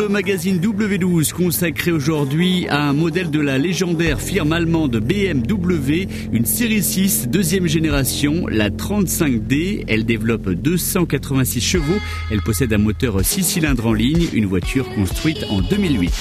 le magazine W12 consacré aujourd'hui à un modèle de la légendaire firme allemande BMW, une série 6 deuxième génération, la 35D. Elle développe 286 chevaux. Elle possède un moteur 6 cylindres en ligne, une voiture construite en 2008.